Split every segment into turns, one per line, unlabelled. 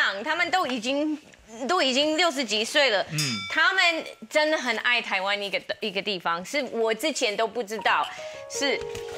长，他们都已经60几岁了，他们真的很爱台湾一个地方，是我之前都不知道，是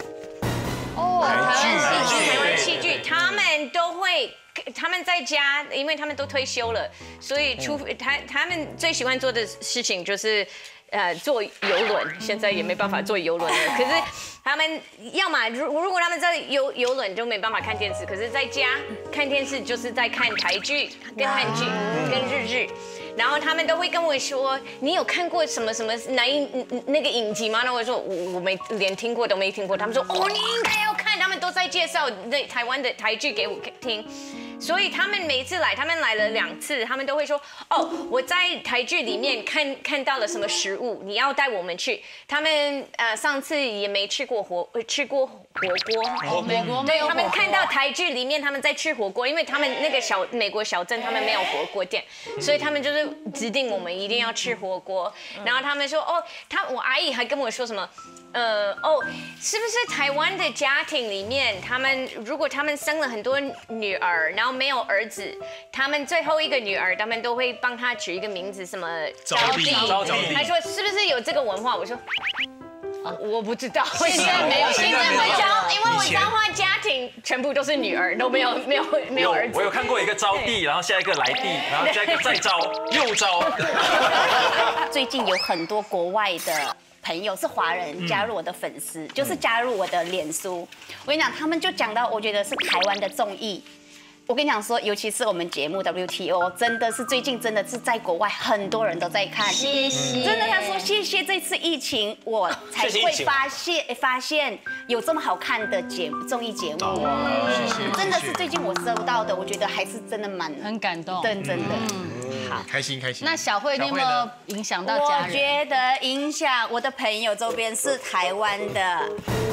台湾戏剧，他们都会。他们在家，因为他们都退休了，所以他们最喜欢做的事情就是坐游轮。现在也没办法坐游轮了，可是他们要么如果他们在游轮就没办法看电视，可是在家看电视就是在看台剧、跟韩剧、跟日剧。然后他们都会跟我说：“你有看过什么那个影集吗？”那我说：“我连听过都没听过。”他们说：“哦，你应该要看。”他们都在介绍那台湾的台剧给我听。所以他们每一次来，他们来了2次，他们都会说：“哦，我在台剧里面看到了什么食物，你要带我们去。”他们上次也没吃过火锅。
美国
对，他们看到台剧里面他们在吃火锅，因为他们那个美国小镇他们没有火锅店，所以他们就是指定我们一定要吃火锅。然后他们说：“哦，我阿姨还跟我说什么？”是不是台湾的家庭里面，如果他们生了很多女儿，然后没有儿子，他们最后一个女儿，他们都会帮她取一个名字，什么招娣。他说是不是有这个文化？我说我不知道，现在没有，因为我彰化家庭全部都是女儿，都没有儿子。
我有看过一个招娣，然后下一个来娣，然后下一个再招又招。
最近有很多国外的朋友是华人加入我的粉丝，就是加入我的脸书。我跟你讲，他们就讲到，我觉得是台湾的综艺。我跟你讲说，尤其是我们节目 WTO， 真的是最近真的是在国外很多人都在看。谢谢。真的，他说谢谢这次疫情，我才会发现有这么好看的综艺节目。谢谢。真的是最近我收到的，我觉得还是真的很感动，真的。好，
开心。
那小慧，你有没有影响到家人？
我觉得影响我的朋友周边是台湾的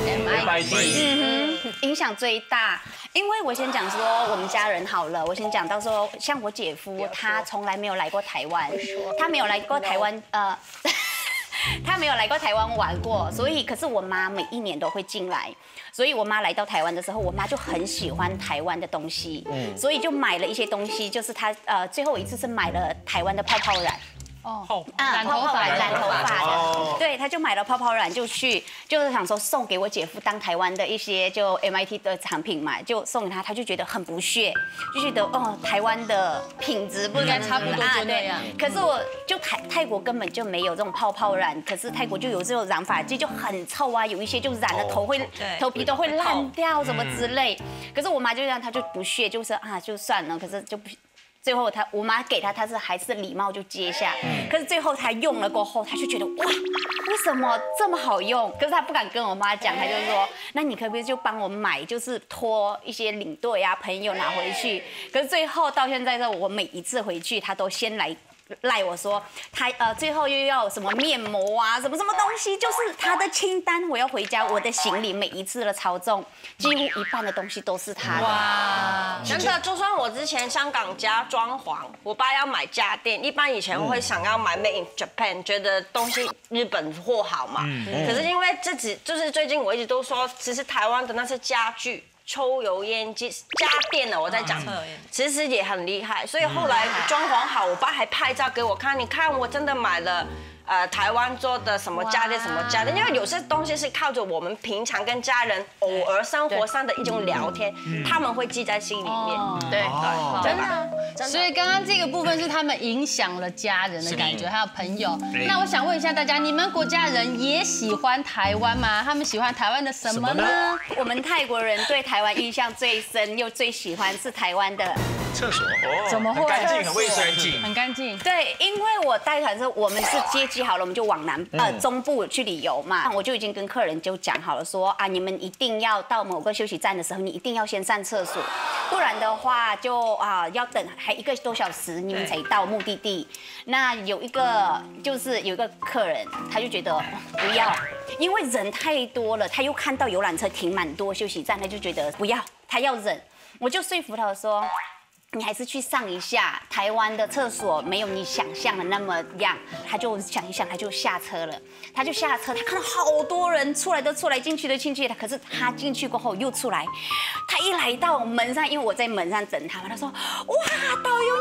MIT， 影响最大。因为我先讲说我们家人好了，我先讲到说，像我姐夫，他从来没有来过台湾，他没有来过台湾，他没有来过台湾玩过，所以可是我妈每一年都会进来，所以我妈来到台湾的时候，我妈就很喜欢台湾的东西，所以就买了一些东西，就是她最后一次是买了台湾的泡泡染。
染头发
的，对，他就买了泡泡染，就是想说送给我姐夫当台湾的一些就 MIT 的产品嘛，就送给他，他就觉得很不屑，就觉得台湾的品质不应该
差不多就那样。
可是我就泰国根本就没有这种泡泡染，可是泰国就有这种染发剂就很臭啊，有一些就染了头皮都会烂掉什么之类。可是我妈就这样，她就不屑，就说就算了，可是就不。最后我妈给他还是礼貌就接下，可是最后他用了过后，他就觉得哇，为什么这么好用？可是他不敢跟我妈讲，他就说，那你可不可以就帮我买，就是托一些领队啊朋友拿回去？可是最后到现在我每一次回去，他都先来赖我说他最后又要什么面膜啊，什么东西，就是他的清单。我要回家，我的行李每一次的超重，几乎一半的东西都是他的。哇，
真的，就算我之前香港家装潢，我爸要买家电，一般以前会想要买 Made in Japan， 觉得东西日本货好嘛。可是因为就是最近我一直都说，其实台湾的那些家具。抽油烟机、家电的，我在讲，其实也很厉害。所以后来装潢好，我爸还拍照给我看，你看我真的买了。台湾做的什么家电什么家电，因为有些东西是靠着我们平常跟家人偶尔生活上的一种聊天，他们会记在心里面。对，真的。
所以刚刚这个部分是他们影响了家人的感觉，还有朋友。那我想问一下大家，你们国家人也喜欢台湾吗？他们喜欢台湾的什么呢？
我们泰国人对台湾印象最深又最喜欢是台湾的
厕所。
怎么会？
很干净，很卫生，
很干净。
对，因为我带团的时候，我们是接机好了，我们就往中部去旅游嘛。我就已经跟客人就讲好了，说你们一定要到某个休息站的时候，你一定要先上厕所，不然的话就要等还1个多小时，你们才到目的地。那有一个客人，他就觉得不要，因为人太多了，他又看到游览车停蛮多休息站，他就觉得不要，他要忍。我就说服他说。你还是去上一下，台湾的厕所没有你想象的那么样。他就想一想，他就下车了。他就下车，他看到好多人出来进去的进去。可是他进去过后又出来。他一来到门上，因为我在门上等他嘛，他说：“哇，导游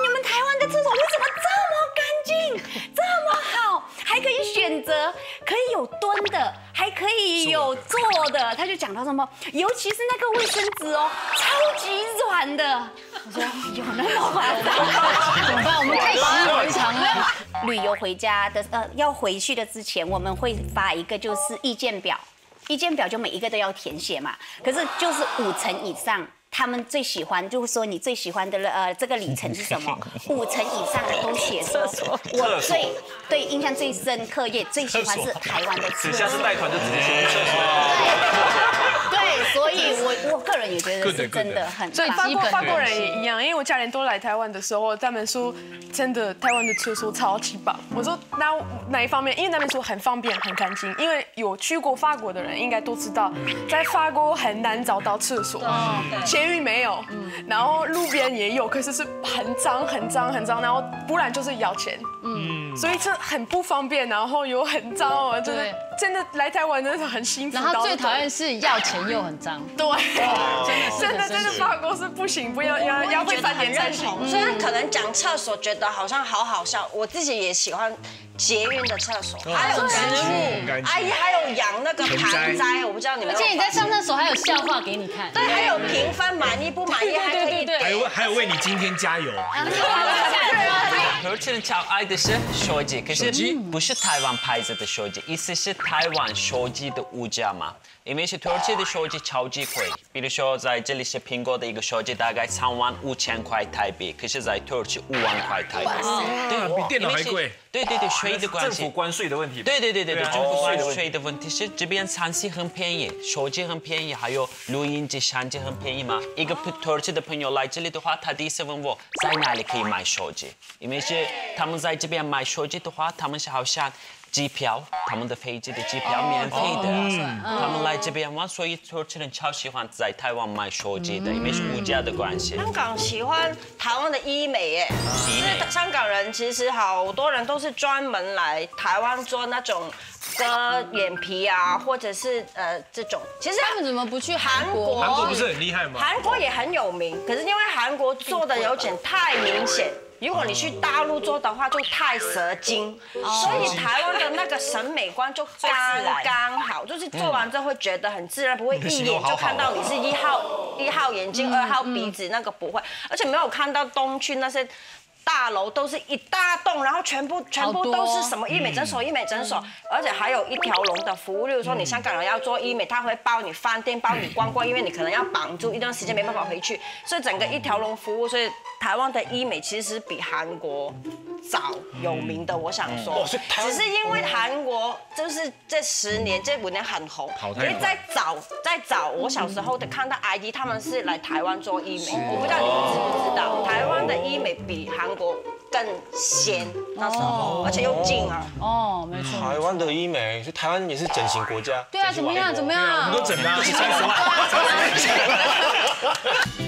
厕所为什么这么干净，这么好，还可以选择，可以有蹲的，还可以有坐的。他就讲到什么，尤其是那个卫生纸哦，超级软的。我说有那么夸张？
怎么办？我们太习以为常了。
旅游回家的要回去的之前，我们会发一个就是意见表，意见表就每一个都要填写嘛。可是就是5成以上。他们最喜欢就是说你最喜欢的这个里程是什么？5成以上的都写说，我对印象最深刻也最喜欢是台湾的厕所。
下次带团就直接先去厕所。
对，所以我个人也觉得是真的很。
所以法国人也一样，因为我家人都来台湾的时候，他们说真的台湾的厕所超级棒。我说哪一方面？因为他们说很方便、很干净。因为有去过法国的人应该都知道，在法国很难找到厕所。捷运没有，然后路边也有，可是是很脏，然后不然就是要钱，所以这很不方便，然后又很脏哦，就是真的来台湾真的很幸福。
然后最讨厌是要钱又很脏，
对，真的法国是不行，要会翻脸才行。
虽然可能讲厕所觉得好像好笑，我自己也喜欢捷运的厕所，还有植物，阿姨还有养那个盆栽，我不知道你们。
而且你在上厕所还有笑话给你看，
对，还有评分，满意不满意还可以，
还有为你今天加油。
土耳其人超爱的是手机，可是不是台湾牌子的手机，意思是台湾手机的物价嘛？因为是土耳其的手机超级贵，比如说在这里是苹果的一个手机大概35000块台币，可是在土耳其5万块台币，
对，比电脑还贵。
对，税的关系，
政府关税的问题。
对，政府关税的问题是这边餐系很便宜，手机很便宜，还有录音机、相机很便宜嘛。一个土耳其的朋友来这里的话，他第一次问我在哪里可以买手机，因为是他们在这边买手机的话，他们是好像机票，他们的飞机的机票免费的，他们来这边玩，所以土耳其人超喜欢在台湾买手机的，因为是物价的关系。
香港喜欢台湾的医美耶，就是香港人其实好多人都是专门来台湾做那种割眼皮啊，或者是这种。其实
他们怎么不去韩国？
韩国不是很厉害吗？
韩国也很有名，可是因为韩国做的有点太明显。如果你去大陆做的话，就太蛇精，所以台湾的那个审美观就刚好，就是做完之后会觉得很自然，不会一眼就看到你是1号眼睛、2号鼻子，那个不会，而且没有看到东区那些。大楼都是一大栋，然后全部都是什么医美诊所，而且还有一条龙的服务。例如说，你香港人要做医美，他会包你饭店，包你观光，因为你可能要绑住一段时间没办法回去，所以整个一条龙服务。所以台湾的医美其实比韩国早有名的，我想说，只是因为韩国就是这10年、这5年很红，因为再早，我小时候的看到阿姨他们是来台湾做医美，我不知道你们知不知道，台湾的医美比韩国更先那时候，而且又近啊。
哦，没错。
台湾的医美，就台湾也是整形国家。
对啊，怎么样？
我们都整的，30万。